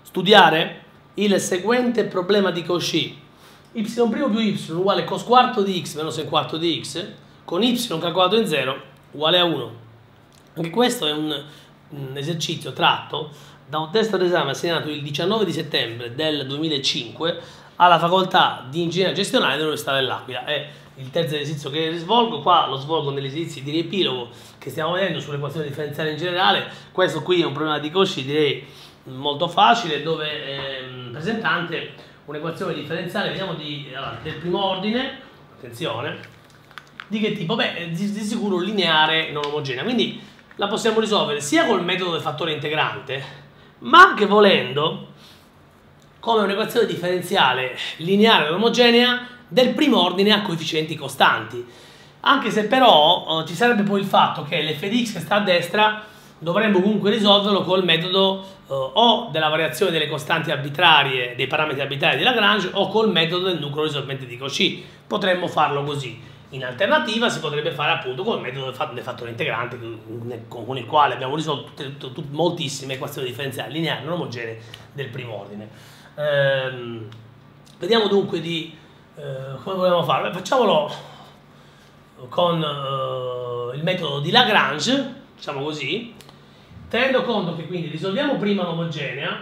studiare il seguente problema di Cauchy. Y' più y uguale cos quarto di x meno sen quarto di x con y calcolato in 0 uguale a 1. Anche questo è un esercizio tratto da un testo d'esame assegnato il 19 di settembre del 2005 alla facoltà di ingegneria gestionale dell'Università dell'Aquila. È il terzo esercizio che svolgo, qua lo svolgo negli esercizi di riepilogo che stiamo vedendo sulle equazioni differenziali in generale. Questo qui è un problema di Cauchy, direi molto facile, dove presentante un'equazione differenziale, vediamo del primo ordine, attenzione, di che tipo? Beh, di sicuro lineare non omogenea, quindi la possiamo risolvere sia col metodo del fattore integrante, ma anche volendo come un'equazione differenziale lineare non omogenea del primo ordine a coefficienti costanti. Anche se però ci sarebbe poi il fatto che l'f di x che sta a destra dovremmo comunque risolverlo col metodo o della variazione delle costanti arbitrarie, dei parametri arbitrari di Lagrange, o col metodo del nucleo risolvente di Cauchy. Potremmo farlo così. In alternativa si potrebbe fare appunto col metodo del fattore integrante, con il quale abbiamo risolto moltissime equazioni differenziali lineari non omogenee del primo ordine. Vediamo dunque come vogliamo farlo. Facciamolo con il metodo di Lagrange, diciamo così, tenendo conto che quindi risolviamo prima l'omogenea.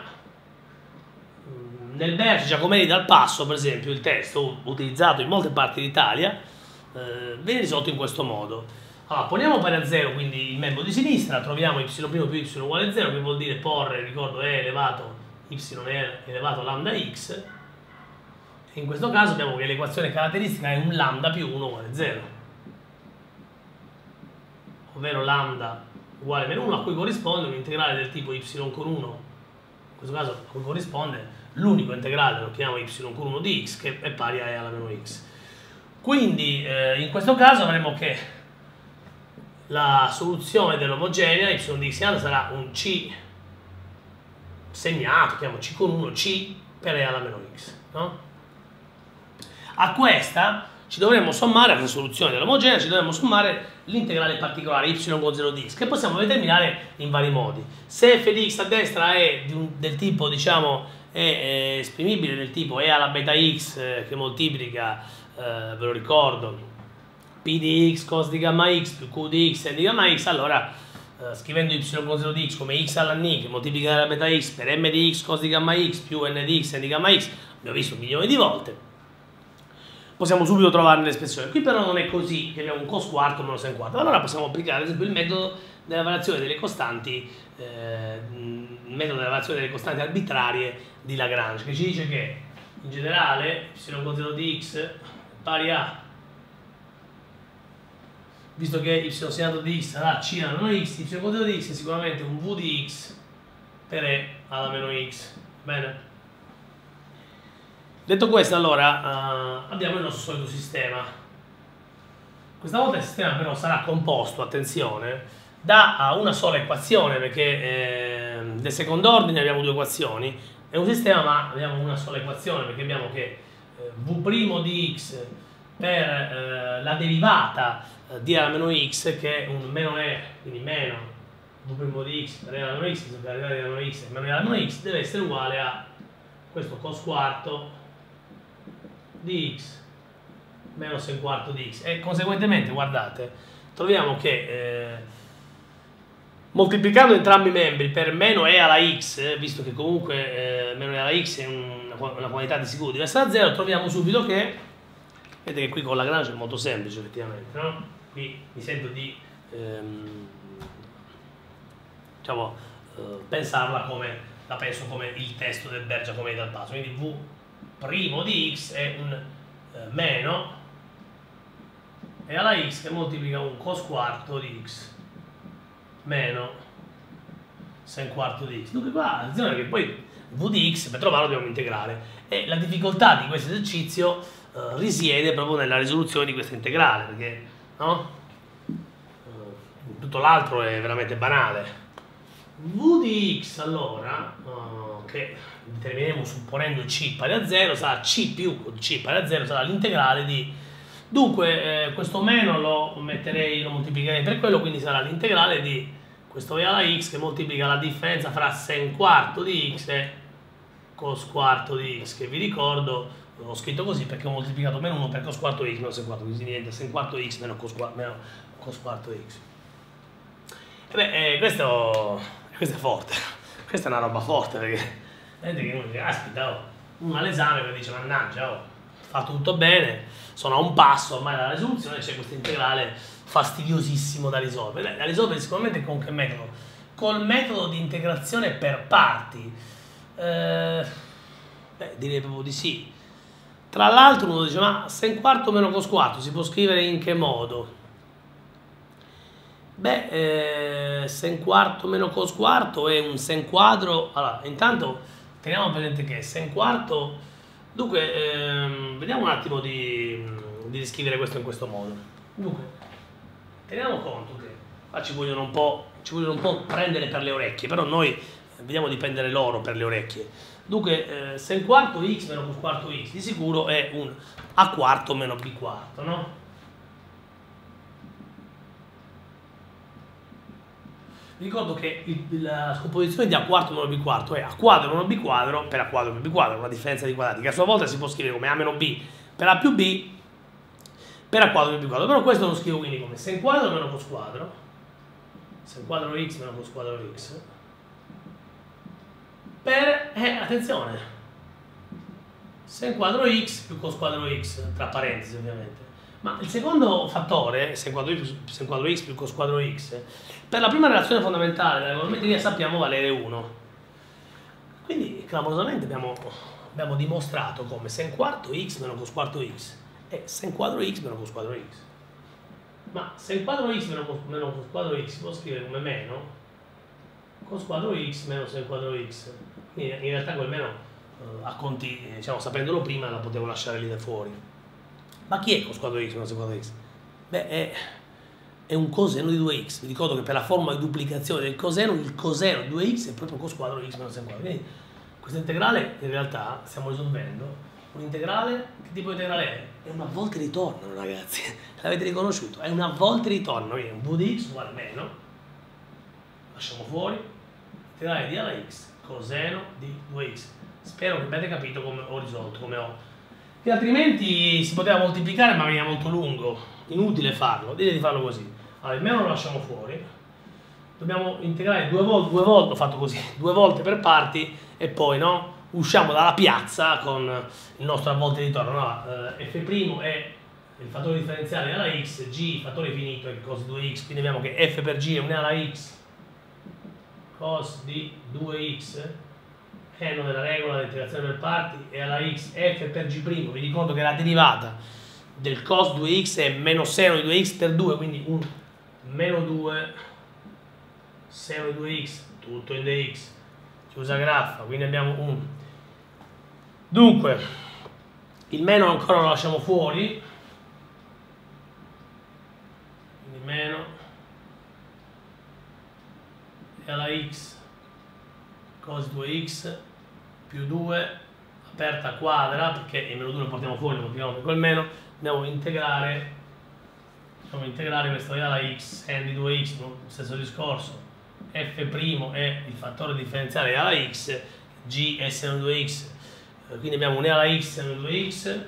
Nel Berge Giacomelli dal Passo, per esempio, il testo utilizzato in molte parti d'Italia viene risolto in questo modo. Allora, poniamo pari a 0 quindi il membro di sinistra, troviamo y' più y uguale a 0, che vuol dire porre, ricordo, e elevato y elevato a lambda x, e in questo caso abbiamo che l'equazione caratteristica è un lambda più 1 uguale a 0, ovvero lambda uguale a meno 1, a cui corrisponde un integrale del tipo y con 1, in questo caso a cui corrisponde l'unico integrale, lo chiamiamo y con 1 di x, che è pari a e alla meno x. Quindi in questo caso avremo che la soluzione dell'omogenea y di x sarà un c segnato, chiamo c con 1, c per e alla meno x, no? A questa ci dovremmo sommare, alla soluzione dell'omogenea, ci dovremmo sommare l'integrale particolare y con 0 di x, che possiamo determinare in vari modi. Se f di x a destra è del tipo, diciamo, è esprimibile del tipo e alla beta x che moltiplica, ve lo ricordo, p di x cos di gamma x più q di x e di gamma x, allora scrivendo y con 0 di x come x alla n che moltiplica la beta x per m di x cos di gamma x più n di x e di gamma x, abbiamo visto milioni di volte, possiamo subito trovare l'espressione. Qui però non è così, che abbiamo un cos quarto meno sen quarto. Allora possiamo applicare ad esempio il metodo della variazione delle costanti, arbitrarie di Lagrange, che ci dice che in generale y con 0 di x pari a, visto che y segnato di x sarà c alla meno x, y con 0 di x è sicuramente un v di x per e alla meno x. Bene? Detto questo, allora abbiamo il nostro solito sistema. Questa volta il sistema però sarà composto, attenzione, da una sola equazione, perché del secondo ordine abbiamo due equazioni. È un sistema ma abbiamo una sola equazione, perché abbiamo che v' di x per la derivata di alla meno x, che è un meno e, quindi meno v' di x per e alla meno x, per la derivata di alla meno x e meno e alla meno x, deve essere uguale a questo cos quarto di x meno sen quarto di x, e conseguentemente, guardate, troviamo che moltiplicando entrambi i membri per meno e alla x, visto che comunque meno e alla x è una quantità di sicuro diversa da 0, troviamo subito che, vedete che qui con Lagrange è molto semplice effettivamente, no? Qui mi sento di diciamo, pensarla come, la penso come il testo del Berge Giacomelli dal Passo, quindi v' di x è un meno e alla x che moltiplica un cos quarto di x meno sen quarto di x. Dunque qua attenzione che poi v di x per trovarlo dobbiamo integrare, e la difficoltà di questo esercizio risiede proprio nella risoluzione di questa integrale, perché no? Tutto l'altro è veramente banale. V di x allora che determineremo supponendo c pari a 0 sarà c più c pari a 0 sarà l'integrale di, dunque questo meno lo moltiplicherei per quello, quindi sarà l'integrale di questo e alla x che moltiplica la differenza fra sen quarto di x e cos quarto di x, che vi ricordo, l'ho scritto così perché ho moltiplicato meno 1 per cos quarto x meno sen quarto, quindi diventa sen quarto x meno cos quarto x. E beh, questo è forte, questa è una roba forte, perché vedete che uno dice, aspetta, oh, uno all'esame che dice, mannaggia, ho fatto tutto bene, sono a un passo ormai dalla risoluzione, c'è questo integrale fastidiosissimo da risolvere. Beh, da risolvere sicuramente con che metodo? Col metodo di integrazione per parti. Beh, direi proprio di sì. Tra l'altro uno dice, ma sen quarto meno cos quarto si può scrivere in che modo? Beh, sen quarto meno cos quarto è un sen quadro. Allora, intanto teniamo presente che sen quarto, dunque, vediamo un attimo di riscrivere questo in questo modo. Dunque, teniamo conto che qua ci vogliono un po' prendere per le orecchie, però noi vediamo di prendere loro per le orecchie. Dunque, sen quarto x meno cos quarto x di sicuro è un a quarto meno b quarto, no? Vi ricordo che la scomposizione di a quarto meno b quarto è a quadro meno b quadro per a quadro meno b quadro, una differenza di quadrati, che a sua volta si può scrivere come a meno b per a più b per a quadro meno b quadro, però questo lo scrivo quindi come sen quadro meno cos quadro, sen quadro x meno cos quadro x, per, attenzione, sen quadro x più cos quadro x, tra parentesi ovviamente. Ma il secondo fattore, sen quadro x più cos quadro x, per la prima relazione fondamentale della trigonometria sappiamo valere 1. Quindi clamorosamente abbiamo dimostrato come sen quarto x meno cos quarto x è sen quadro x meno cos quadro x. Ma sen quadro x meno cos quadro x si può scrivere come meno cos quadro x meno sen quadro x. Quindi in realtà quel meno a conti, diciamo, sapendolo prima la potevo lasciare lì da fuori. Ma chi è cos quadro x meno sen quadro x? Beh, è un coseno di 2x. Vi ricordo che per la formula di duplicazione del coseno, il coseno di 2x è proprio cos quadro x meno sen quadro. Quindi questo integrale in realtà stiamo risolvendo un integrale. Che tipo di integrale è? È una volta e ritorno, ragazzi. L'avete riconosciuto? È una volta e ritorno. Quindi un v di x uguale meno. Lasciamo fuori. Integrale di a alla x coseno di 2x. Spero che abbiate capito come ho risolto, come ho. Che altrimenti si poteva moltiplicare, ma veniva molto lungo, inutile farlo, direi di farlo così. Allora, il meno lo lasciamo fuori, dobbiamo integrare due volte, ho fatto così, 2 volte per parti e poi no, usciamo dalla piazza con il nostro a volte ritorno. No, f' è il fattore differenziale alla x, g il fattore finito è cos 2x, quindi abbiamo che f per g è 1 alla x cos di 2x, no della regola dell'integrazione per parti, e alla x f per g', vi ricordo che la derivata del cos 2x è meno seno di 2x per 2, quindi un meno 2 seno di 2x tutto in dx, chiusa graffa, quindi abbiamo un. Dunque il meno ancora lo lasciamo fuori, quindi meno e alla x cos 2x più 2 aperta quadra, perché il meno 2 lo portiamo fuori, lo portiamo per quel meno, andiamo a integrare questo è alla x n di 2x, no? Stesso discorso, f' è il fattore differenziale alla x, g è seno di 2x, quindi abbiamo un e alla x seno di 2x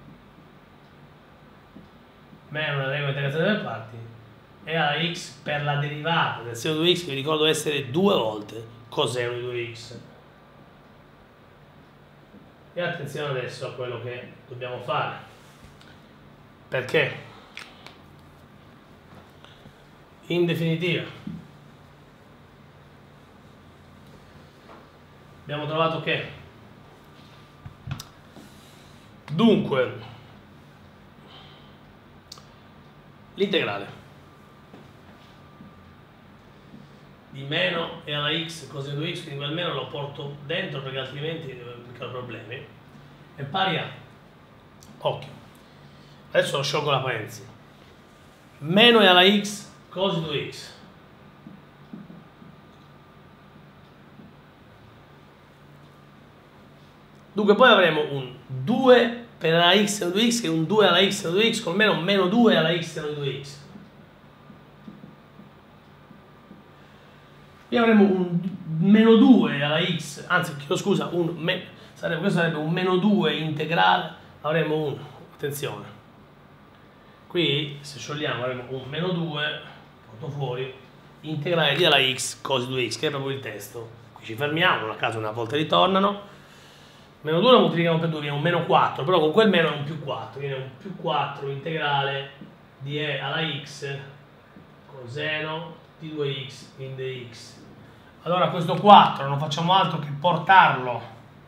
meno la regola di integrazione per parti e alla x per la derivata del seno di 2x, che vi ricordo essere 2 volte coseno di 2x. E attenzione adesso a quello che dobbiamo fare, perché in definitiva abbiamo trovato che dunque l'integrale di meno e alla x coseno di 2x, quindi quel meno lo porto dentro perché altrimenti ho problemi, è pari a, occhio, adesso lo sciolgo la parentesi, meno e alla x cos 2x dunque poi avremo un 2 per la x seno 2x che è un 2 alla x seno 2x con meno 2 alla x seno 2x. Qui avremo un meno 2 alla x, anzi chiedo scusa, questo sarebbe un meno 2 integrale, avremo un, attenzione, qui se sciogliamo avremo un meno 2, porto fuori, integrale di alla x cos 2x, che è proprio il testo. Qui ci fermiamo, non a caso una volta ritornano. Meno 2 lo moltiplichiamo per 2, viene un meno 4, però con quel meno è un più 4, viene un più 4 integrale di e alla x coseno di 2x in dx. Allora questo 4 non facciamo altro che portarlo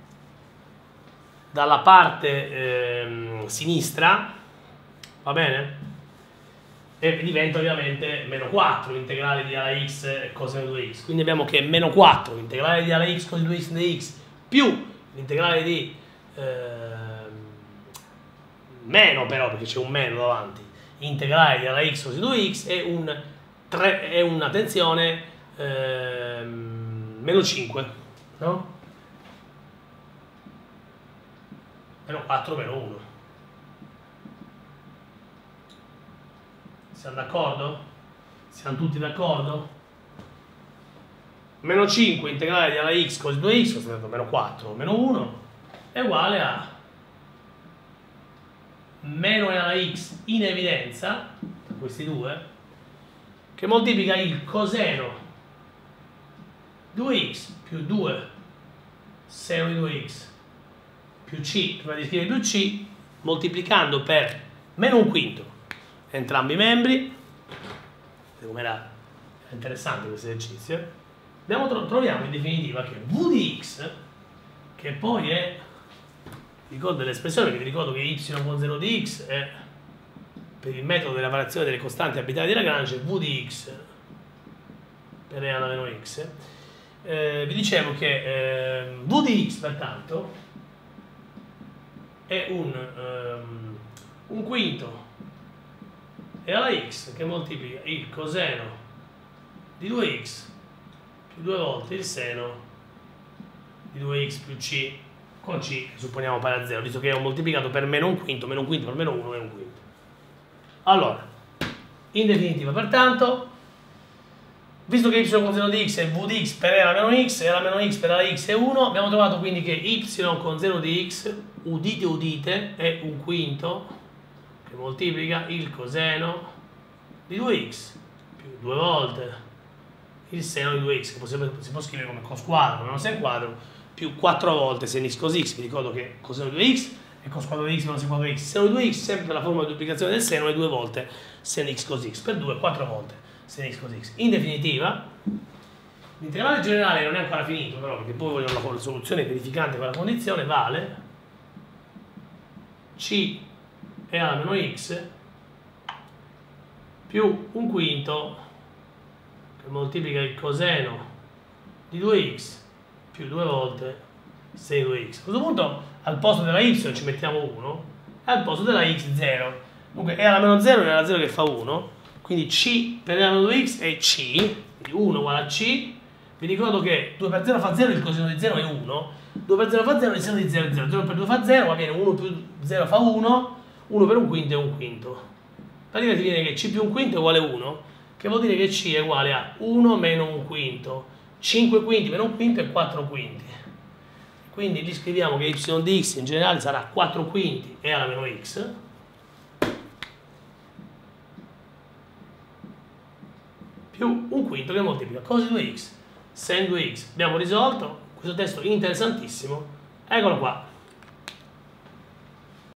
dalla parte sinistra, va bene? E diventa ovviamente meno 4 integrale di alla x coseno di 2x. Quindi abbiamo che meno 4 integrale di alla x coseno di 2x in dx più l'integrale di meno, però perché c'è un meno davanti, integrale di alla x coseno di 2x è una tensione meno 5, no? Meno 4 meno 1. Siamo d'accordo? Siamo tutti d'accordo? Meno 5 integrale di alla x cos 2x, meno 4 meno 1, è uguale a meno e alla x in evidenza, tra questi due, che moltiplica il coseno 2x più 2 seno di 2x più c, prima di scrivere più c, moltiplicando per meno un quinto entrambi i membri. Vedete com'era interessante questo esercizio. Troviamo in definitiva che v di x, che poi è, ricordo l'espressione, perché vi ricordo che y con 0 di x è, per il metodo della variazione delle costanti arbitrarie di Lagrange, v di x per e alla meno x. Vi dicevo che v di x pertanto è un quinto e alla x che moltiplica il coseno di 2x più 2 volte il seno di 2x più c, con c che supponiamo pari a 0, visto che ho moltiplicato per meno un quinto per meno 1 è un quinto. Allora, in definitiva, pertanto, visto che y con 0 di x è v di x per e alla meno x e alla meno x per alla x è 1, abbiamo trovato quindi che y con 0 di x, udite udite, è un quinto che moltiplica il coseno di 2x più 2 volte il seno di 2x, che si può scrivere come cos quadro meno sen quadro più 4 volte sen x cos x. Vi ricordo che coseno di 2x è cos quadro di x meno sen quadro di x. Seno di 2x sempre per la formula di duplicazione del seno è 2 volte sen x cos x, per 2 4 volte sen x cos x. In definitiva, l'integrale generale non è ancora finito, però, perché poi vogliono la soluzione verificante quella condizione, vale c e alla meno x più un quinto che moltiplica il coseno di 2x più 2 volte sen 2x. A questo punto al posto della y ci mettiamo 1 e al posto della x 0. Dunque e alla meno 0 è alla 0 che fa 1, quindi c per e alla meno 2x è c, quindi 1 uguale a c. Vi ricordo che 2 per 0 fa 0, il coseno di 0 è 1, 2 per 0 fa 0, il seno di 0 è 0, 0 per 2 fa 0, ma viene 1 più 0 fa 1, 1 per un quinto è un quinto. Praticamente viene che c più un quinto è uguale a 1, che vuol dire che c è uguale a 1 meno un quinto, 5 quinti meno un quinto è 4 quinti. Quindi gli scriviamo che y di x in generale sarà 4 quinti e alla meno x, più un quinto che moltiplica cos di 2x sen 2x. Abbiamo risolto questo testo interessantissimo, eccolo qua.